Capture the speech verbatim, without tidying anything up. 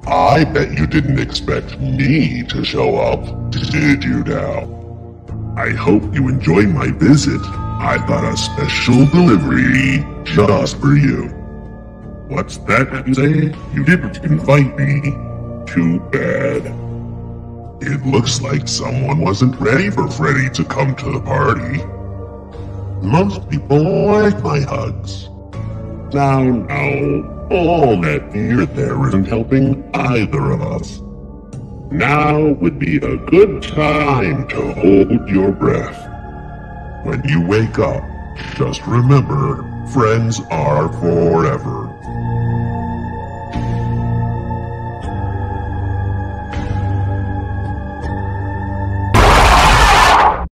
I bet you didn't expect me to show up, did you now? I hope you enjoyed my visit. I got a special delivery just for you. What's that you say? You didn't invite me? Too bad. It looks like someone wasn't ready for Freddy to come to the party. Most people like my hugs. Now, now, all that fear there isn't helping either of us. Now would be a good time to hold your breath. When you wake up, just remember, friends are forever.